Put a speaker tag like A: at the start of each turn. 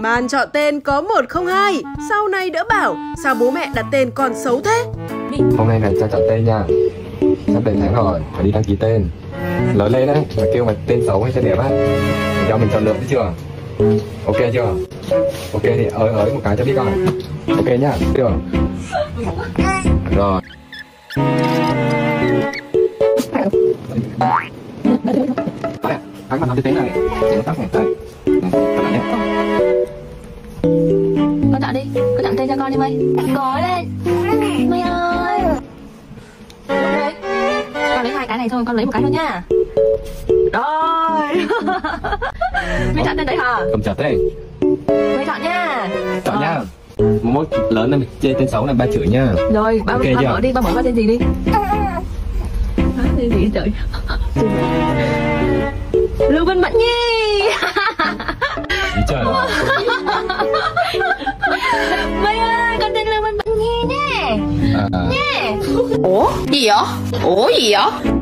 A: Màn chọn tên có 102. Sau này đỡ bảo sao bố mẹ đặt tên con xấu thế.
B: Hôm nay cho chọn tên nha. Sắp đến tháng rồi, phải đi đăng ký tên. Lớn lên đấy, mà kêu mà tên xấu hay tên đẹp á, do mình chọn lựa biết chưa? Ok chưa? Ok thì ới một cái cho biết coi. Ok nhá, chưa? Rồi. Các bạn làm thế này, nó tắt này, đây.
C: Con chọn đi, con chọn tên cho con đi Mây. Có lên Mây ơi. Đấy. Con lấy 2 cái này thôi, con lấy một cái thôi nhá. Rồi. Mây chọn tên đấy hả?
B: Cầm chặt đấy.
C: Mây chọn nha.
B: Chọn nha. Mốt lớn lên chê tên xấu này ba chửi nha.
C: Rồi, ba mở đi, ba mở qua tên gì đi. Tên gì trời. Lưu Văn Mẫn Nhi.
B: Trời ơi.
C: Mây ơi, con tên Lưu Văn Mẫn Nhi nhé. Nhé.
D: Ủa gì vậy?